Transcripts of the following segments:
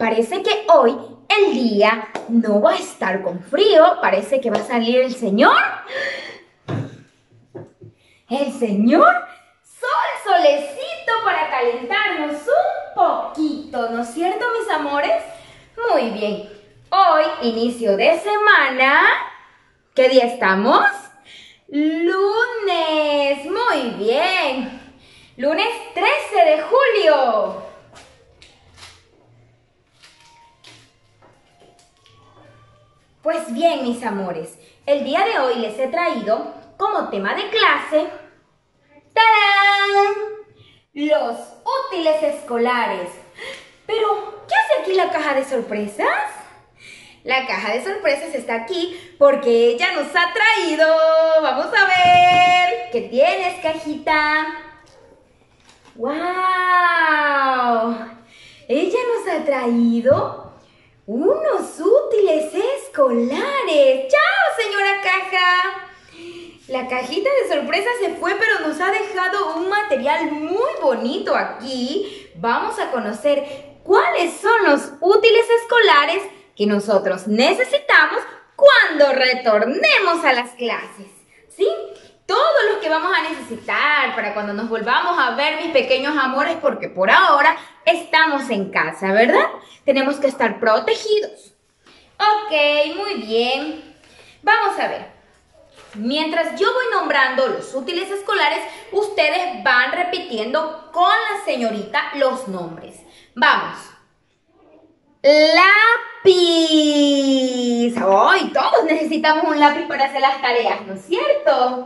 Parece que hoy el día no va a estar con frío. Parece que va a salir el señor. El señor solecito para calentarnos un poquito, ¿no es cierto, mis amores? Muy bien. Hoy, inicio de semana. ¿Qué día estamos? Lunes. Muy bien. Lunes 13 de julio. Pues bien, mis amores, el día de hoy les he traído como tema de clase, ¡tarán!, los útiles escolares. Pero, ¿qué hace aquí la caja de sorpresas? La caja de sorpresas está aquí porque ella nos ha traído. Vamos a ver. ¿Qué tienes, cajita? ¡Wow! Ella nos ha traído unos útiles escolares. ¡Chao, señora caja! La cajita de sorpresa se fue, pero nos ha dejado un material muy bonito aquí. Vamos a conocer cuáles son los útiles escolares que nosotros necesitamos cuando retornemos a las clases, ¿sí? Todos los que vamos a necesitar para cuando nos volvamos a ver, mis pequeños amores, porque por ahora estamos en casa, ¿verdad? Tenemos que estar protegidos. Ok, muy bien. Vamos a ver. Mientras yo voy nombrando los útiles escolares, ustedes van repitiendo con la señorita los nombres. Vamos. Lápiz. ¡Ay! Todos necesitamos un lápiz para hacer las tareas, ¿no es cierto?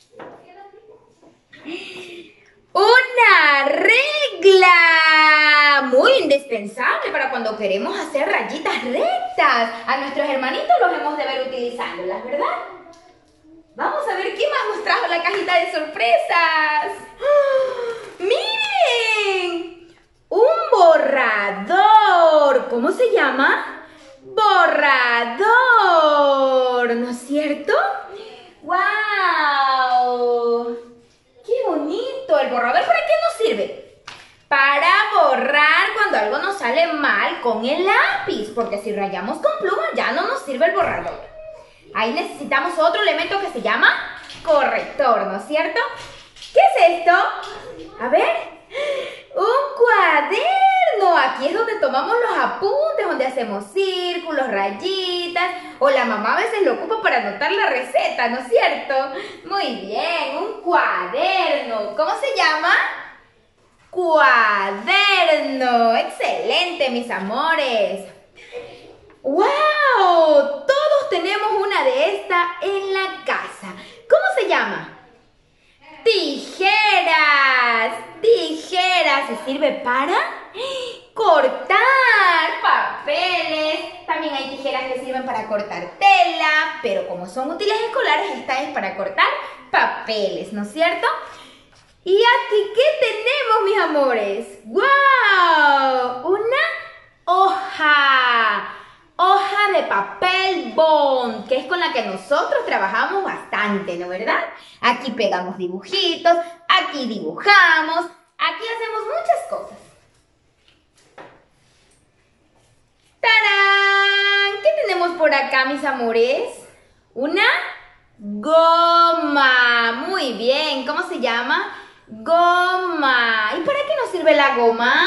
Una regla, muy indispensable para cuando queremos hacer rayitas rectas. A nuestros hermanitos los hemos de ver utilizándolas, ¿verdad? Vamos a ver qué más nos trajo la cajita de sorpresas. ¡Oh! ¡Miren! Un borrador. ¿Cómo se llama? Borrador, ¿no es cierto? ¡Wow! ¡Qué bonito! ¿El borrador para qué nos sirve? Para borrar cuando algo nos sale mal con el lápiz, porque si rayamos con pluma ya no nos sirve el borrador. Ahí necesitamos otro elemento que se llama corrector, ¿no es cierto? ¿Qué es esto? A ver, un cuaderno. Aquí es donde tomamos los apuntes, donde hacemos círculos, rayitas, o la mamá a veces lo ocupa para anotar la receta, ¿no es cierto? Muy bien, un cuaderno. ¿Cómo se llama? Cuaderno. Excelente, mis amores. ¡Wow! Todos tenemos una de estas en la casa. ¿Cómo se llama? Tijeras. Tijeras. ¿Se sirve para cortar papeles? También hay tijeras que sirven para cortar tela, pero como son útiles escolares, esta es para cortar papeles, ¿no es cierto? ¿Y aquí qué tenemos, mis amores? ¡Wow! Una hoja. Hoja de papel bond, que es con la que nosotros trabajamos bastante, ¿no verdad? Aquí pegamos dibujitos, aquí dibujamos, aquí hacemos muchas cosas. ¡Tarán! ¿Qué tenemos por acá, mis amores? Una goma. Muy bien, ¿cómo se llama? Goma. ¿Y para qué nos sirve la goma?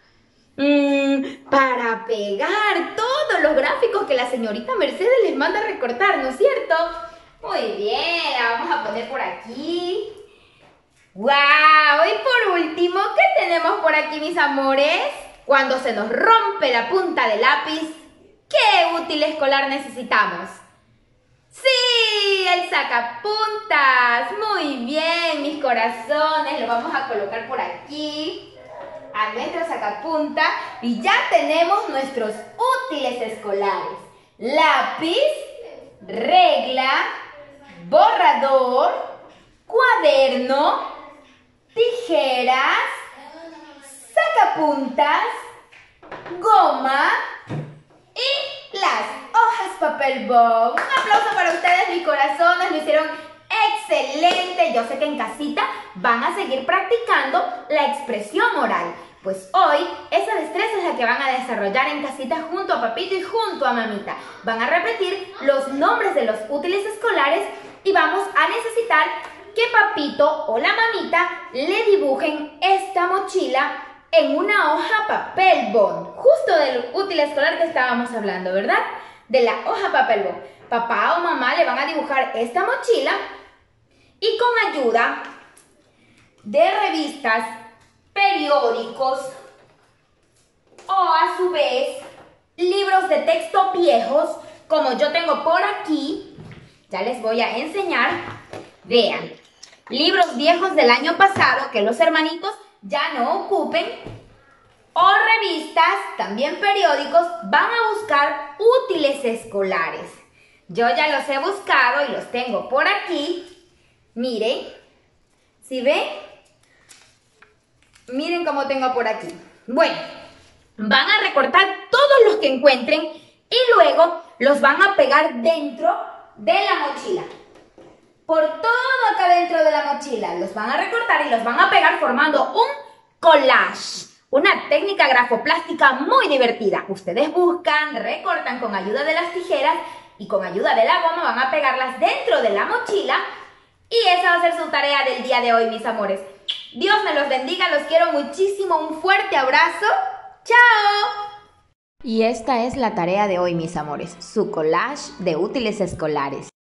Para pegar todos los gráficos que la señorita Mercedes les manda a recortar, ¿no es cierto? Muy bien, la vamos a poner por aquí. ¡Wow! Y por último, ¿qué tenemos por aquí, mis amores? Cuando se nos rompe la punta del lápiz, ¿qué útil escolar necesitamos? ¡Sí! ¡El sacapuntas! Muy bien, mis corazones. Lo vamos a colocar por aquí a nuestro sacapunta y ya tenemos nuestros útiles escolares: lápiz, regla, borrador, cuaderno, tijeras, sacapuntas, goma y las hojas papel bond. Un aplauso para ustedes, mis corazones, lo hicieron excelente. Yo sé que en casita van a seguir practicando la expresión oral. Pues hoy esa destreza es la que van a desarrollar en casita junto a papito y junto a mamita. Van a repetir los nombres de los útiles escolares y vamos a necesitar que papito o la mamita le dibujen esta mochila en una hoja papel bond, justo del útil escolar que estábamos hablando, ¿verdad? De la hoja papel bond. Papá o mamá le van a dibujar esta mochila y con ayuda de revistas, periódicos o a su vez libros de texto viejos, como yo tengo por aquí, ya les voy a enseñar. Vean, libros viejos del año pasado que los hermanitos ya no ocupen, o revistas, también periódicos, van a buscar útiles escolares. Yo ya los he buscado y los tengo por aquí. Miren, ¿sí ven? Miren cómo tengo por aquí. Bueno, van a recortar todos los que encuentren y luego los van a pegar dentro de la mochila. Por todo acá dentro de la mochila los van a recortar y los van a pegar formando un collage. Una técnica grafoplástica muy divertida. Ustedes buscan, recortan con ayuda de las tijeras y con ayuda de la goma van a pegarlas dentro de la mochila. Y esa va a ser su tarea del día de hoy, mis amores. Dios me los bendiga, los quiero muchísimo. Un fuerte abrazo. ¡Chao! Y esta es la tarea de hoy, mis amores. Su collage de útiles escolares.